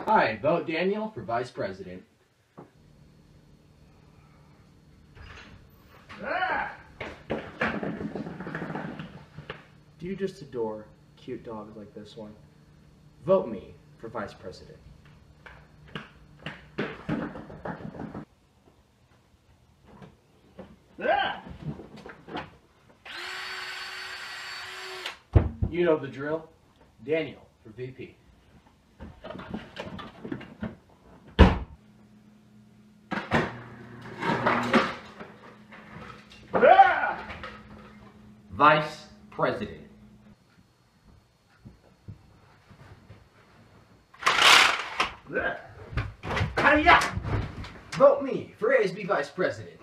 Hi, vote Daniel for Vice President. Do you just adore cute dogs like this one? Vote me for Vice President. You know the drill. Daniel for VP. Vice President. Hiya! Vote me for ASB Vice President.